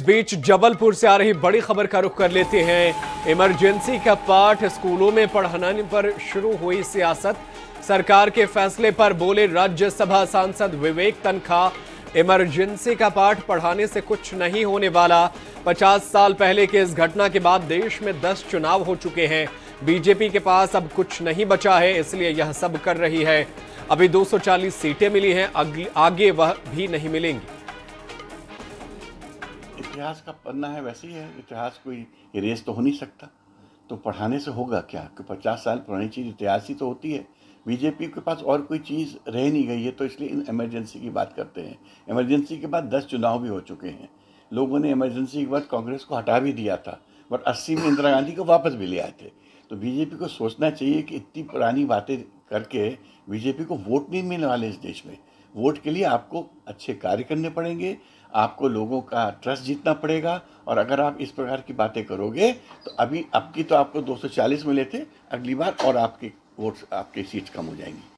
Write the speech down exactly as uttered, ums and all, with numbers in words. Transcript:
बीच जबलपुर से आ रही बड़ी खबर का रुख कर लेते हैं। इमरजेंसी का पाठ स्कूलों में पढ़ाने पर शुरू हुई सियासत। सरकार के फैसले पर बोले राज्यसभा सांसद विवेक तन्खा। इमरजेंसी का पाठ पढ़ाने से कुछ नहीं होने वाला। पचास साल पहले के इस घटना के बाद देश में दस चुनाव हो चुके हैं। बीजेपी के पास अब कुछ नहीं बचा है, इसलिए यह सब कर रही है। अभी दो सौ चालीस सीटें मिली हैं, आगे वह भी नहीं मिलेंगी। इतिहास का पन्ना है, वैसे ही है। इतिहास कोई इरेज तो हो नहीं सकता, तो पढ़ाने से होगा क्या कि पचास साल पुरानी चीज़ इतिहास ही तो होती है। बीजेपी के पास और कोई चीज़ रह नहीं गई है, तो इसलिए इन इमरजेंसी की बात करते हैं। इमरजेंसी के बाद दस चुनाव भी हो चुके हैं। लोगों ने इमरजेंसी के बाद कांग्रेस को हटा भी दिया था, बट अस्सी में इंदिरा गांधी को वापस भी ले आए थे। तो बीजेपी को सोचना चाहिए कि इतनी पुरानी बातें करके बीजेपी को वोट नहीं मिलने वाले इस देश में। वोट के लिए आपको अच्छे कार्य करने पड़ेंगे, आपको लोगों का ट्रस्ट जीतना पड़ेगा। और अगर आप इस प्रकार की बातें करोगे तो अभी अब की तो आपको दो सौ चालीस मिले थे, अगली बार और आपके वोट्स आपकी सीट्स कम हो जाएंगी।